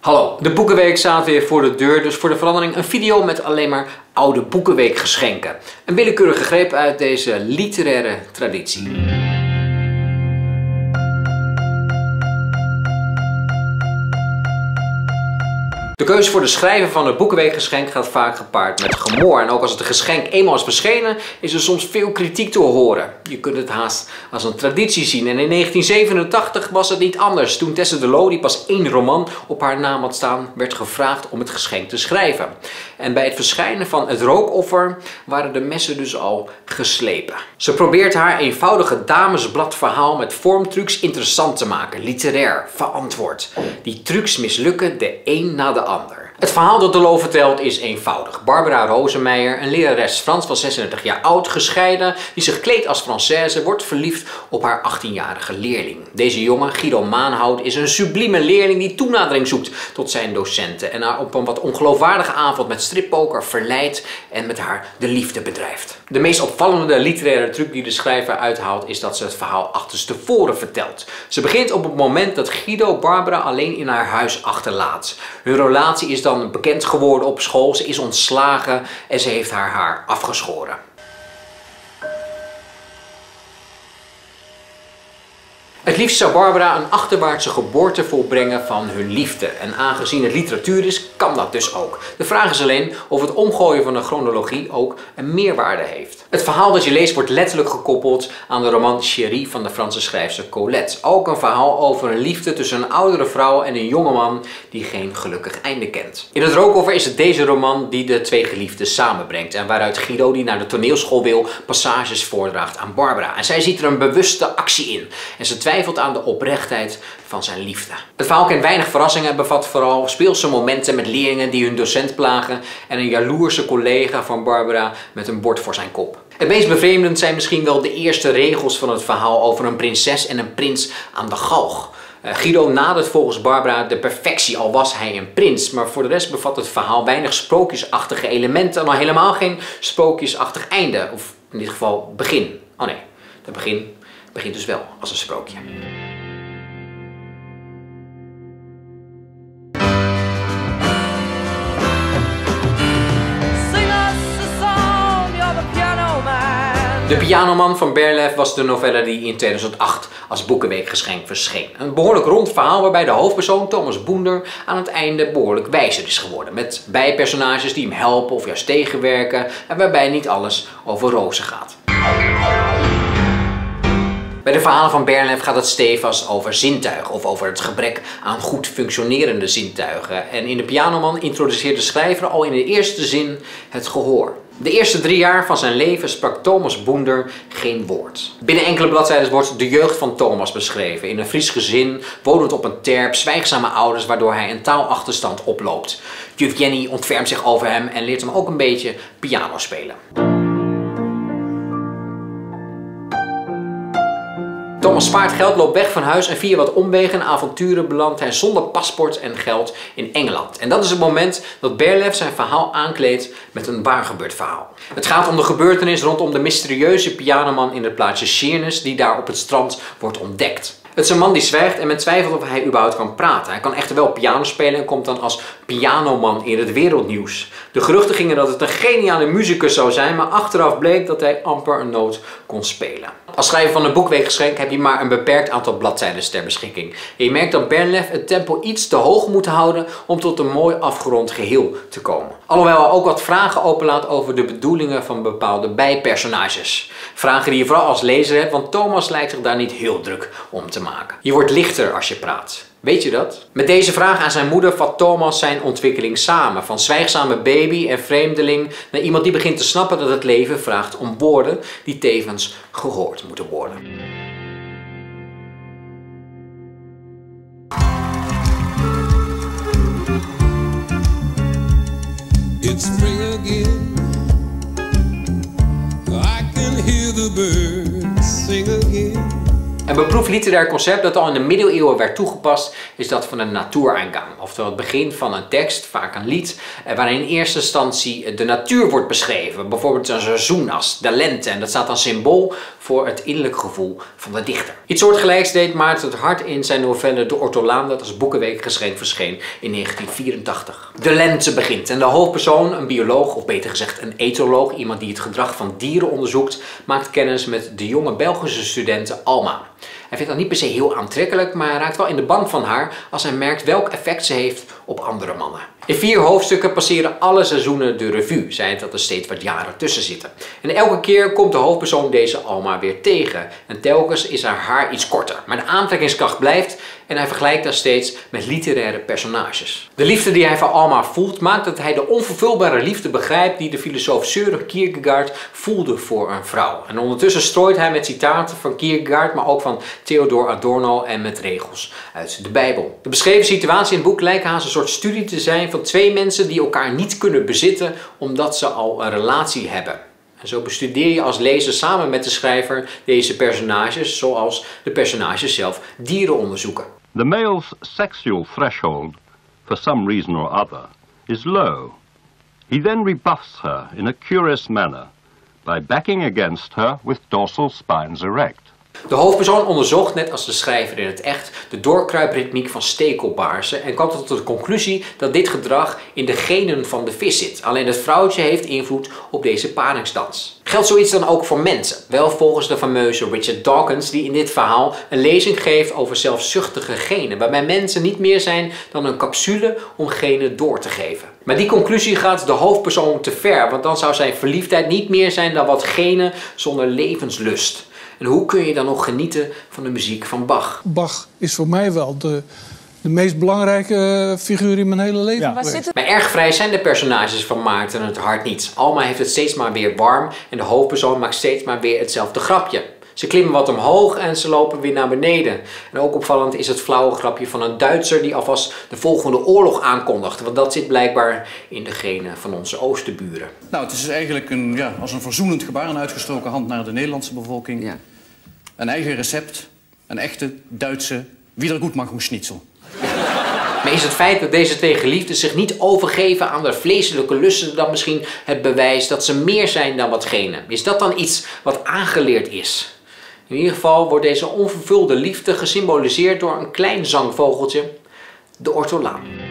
Hallo, de Boekenweek staat weer voor de deur, dus voor de verandering een video met alleen maar oude Boekenweekgeschenken. Een willekeurige greep uit deze literaire traditie. De keuze voor de schrijver van het Boekenweekgeschenk gaat vaak gepaard met gemor. En ook als het geschenk eenmaal is verschenen, is er soms veel kritiek te horen. Je kunt het haast als een traditie zien. En in 1987 was het niet anders. Toen Tessa de Loo, die pas 1 roman op haar naam had staan, werd gevraagd om het geschenk te schrijven. En bij het verschijnen van Het Rookoffer waren de messen dus al geslepen. Ze probeert haar eenvoudige damesbladverhaal met vormtrucs interessant te maken, literair, verantwoord. Die trucs mislukken de een na de ander. Het verhaal dat de Loo vertelt is eenvoudig. Barbara Rosemeijer, een lerares Frans van 36 jaar oud, gescheiden, die zich kleedt als Française, wordt verliefd op haar 18-jarige leerling. Deze jongen, Guido Maanhout, is een sublieme leerling die toenadering zoekt tot zijn docenten en haar op een wat ongeloofwaardige avond met strippoker verleidt en met haar de liefde bedrijft. De meest opvallende literaire truc die de schrijver uithaalt is dat ze het verhaal achterstevoren vertelt. Ze begint op het moment dat Guido Barbara alleen in haar huis achterlaat. Hun relatie is dan bekend geworden op school, ze is ontslagen en ze heeft haar haar afgeschoren. Het liefst zou Barbara een achterwaartse geboorte volbrengen van hun liefde. En aangezien het literatuur is, kan dat dus ook. De vraag is alleen of het omgooien van de chronologie ook een meerwaarde heeft. Het verhaal dat je leest wordt letterlijk gekoppeld aan de roman Chérie van de Franse schrijfster Colette. Ook een verhaal over een liefde tussen een oudere vrouw en een jongeman die geen gelukkig einde kent. In Het Rookoffer is het deze roman die de twee geliefden samenbrengt. En waaruit Guido, die naar de toneelschool wil, passages voordraagt aan Barbara. En zij ziet er een bewuste actie in. En ze twijfelt aan de oprechtheid van zijn liefde. Het verhaal kent weinig verrassingen en bevat vooral speelse momenten met leerlingen die hun docent plagen en een jaloerse collega van Barbara met een bord voor zijn kop. Het meest bevreemdend zijn misschien wel de eerste regels van het verhaal over een prinses en een prins aan de galg. Guido nadert volgens Barbara de perfectie, al was hij een prins. Maar voor de rest bevat het verhaal weinig sprookjesachtige elementen en al helemaal geen sprookjesachtig einde. Of in dit geval begin. Oh nee, het begint dus wel als een sprookje. De Pianoman van Berlef was de novelle die in 2008 als Boekenweekgeschenk verscheen. Een behoorlijk rond verhaal waarbij de hoofdpersoon, Thomas Boender, aan het einde behoorlijk wijzer is geworden. Met bijpersonages die hem helpen of juist tegenwerken en waarbij niet alles over rozen gaat. Bij de verhalen van Berlef gaat het stevast over zintuigen of over het gebrek aan goed functionerende zintuigen. En in de Pianoman introduceert de schrijver al in de eerste zin het gehoor. De eerste 3 jaar van zijn leven sprak Thomas Boender geen woord. Binnen enkele bladzijden wordt de jeugd van Thomas beschreven. In een Fries gezin, wonend op een terp, zwijgzame ouders waardoor hij een taalachterstand oploopt. Juf Jenny ontfermt zich over hem en leert hem ook een beetje piano spelen. Thomas spaart geld, loopt weg van huis en via wat omwegen en avonturen belandt hij zonder paspoort en geld in Engeland. En dat is het moment dat Berlef zijn verhaal aankleedt met een waargebeurd verhaal. Het gaat om de gebeurtenis rondom de mysterieuze pianoman in het plaatsje Sheerness die daar op het strand wordt ontdekt. Het is een man die zwijgt en men twijfelt of hij überhaupt kan praten. Hij kan echter wel piano spelen en komt dan als pianoman in het wereldnieuws. De geruchten gingen dat het een geniale muzikus zou zijn, maar achteraf bleek dat hij amper een noot kon spelen. Als schrijver van een Boekenweekgeschenk heb je maar een beperkt aantal bladzijden ter beschikking. En je merkt dat Berlef het tempo iets te hoog moet houden om tot een mooi afgerond geheel te komen. Alhoewel hij ook wat vragen openlaat over de bedoelingen van bepaalde bijpersonages. Vragen die je vooral als lezer hebt, want Thomas lijkt zich daar niet heel druk om te maken. Je wordt lichter als je praat. Weet je dat? Met deze vraag aan zijn moeder vat Thomas zijn ontwikkeling samen. Van zwijgzame baby en vreemdeling naar iemand die begint te snappen dat het leven vraagt om woorden die tevens gehoord moeten worden. It's spring again. I can hear the birds sing again. Een beproefd literair concept dat al in de middeleeuwen werd toegepast is dat van een Natureingang. Oftewel het begin van een tekst, vaak een lied, waarin in eerste instantie de natuur wordt beschreven. Bijvoorbeeld een seizoenas, de lente. En dat staat dan symbool voor het innerlijk gevoel van de dichter. Iets soortgelijks deed Maarten het Hart in zijn novelle De Ortolaan, dat als boekenweekgeschenk verscheen in 1984. De lente begint en de hoofdpersoon, een bioloog of beter gezegd een etoloog, iemand die het gedrag van dieren onderzoekt, maakt kennis met de jonge Belgische studente Alma. Hij vindt dat niet per se heel aantrekkelijk, maar hij raakt wel in de ban van haar als hij merkt welk effect ze heeft op andere mannen. In 4 hoofdstukken passeren alle seizoenen de revue, zij dat er steeds wat jaren tussen zitten. En elke keer komt de hoofdpersoon deze Alma weer tegen. En telkens is haar haar iets korter, maar de aantrekkingskracht blijft en hij vergelijkt haar steeds met literaire personages. De liefde die hij voor Alma voelt maakt dat hij de onvervulbare liefde begrijpt die de filosoof Søren Kierkegaard voelde voor een vrouw. En ondertussen strooit hij met citaten van Kierkegaard, maar ook van Theodor Adorno en met regels uit de Bijbel. De beschreven situatie in het boek lijkt haast een soort studie te zijn van 2 mensen die elkaar niet kunnen bezitten omdat ze al een relatie hebben. En zo bestudeer je als lezer samen met de schrijver deze personages zoals de personages zelf dieren onderzoeken. The male's sexual threshold, for some reason or other, is low. He then rebuffs her in a curious manner by backing against her with dorsal spines erect. De hoofdpersoon onderzocht, net als de schrijver in het echt, de doorkruipritmiek van stekelbaarzen en kwam tot de conclusie dat dit gedrag in de genen van de vis zit. Alleen het vrouwtje heeft invloed op deze paringsdans. Geldt zoiets dan ook voor mensen? Wel volgens de fameuze Richard Dawkins, die in dit verhaal een lezing geeft over zelfzuchtige genen, waarbij mensen niet meer zijn dan een capsule om genen door te geven. Maar die conclusie gaat de hoofdpersoon te ver, want dan zou zijn verliefdheid niet meer zijn dan wat genen zonder levenslust. En hoe kun je dan nog genieten van de muziek van Bach? Bach is voor mij wel de meest belangrijke figuur in mijn hele leven. Ja. Maar erg vrij zijn de personages van Maarten het Hart niet. Alma heeft het steeds maar weer warm en de hoofdpersoon maakt steeds maar weer hetzelfde grapje. Ze klimmen wat omhoog en ze lopen weer naar beneden. En ook opvallend is het flauwe grapje van een Duitser die alvast de volgende oorlog aankondigt. Want dat zit blijkbaar in de genen van onze oosterburen. Nou, het is eigenlijk als een verzoenend gebaar, een uitgestoken hand naar de Nederlandse bevolking. Ja. Een eigen recept, een echte Duitse Wiedergutmachungsschnitzel. Maar is het feit dat deze 2 geliefden zich niet overgeven aan de vleeselijke lusten dan misschien het bewijs dat ze meer zijn dan wat genen? Is dat dan iets wat aangeleerd is? In ieder geval wordt deze onvervulde liefde gesymboliseerd door een klein zangvogeltje, de ortolaan.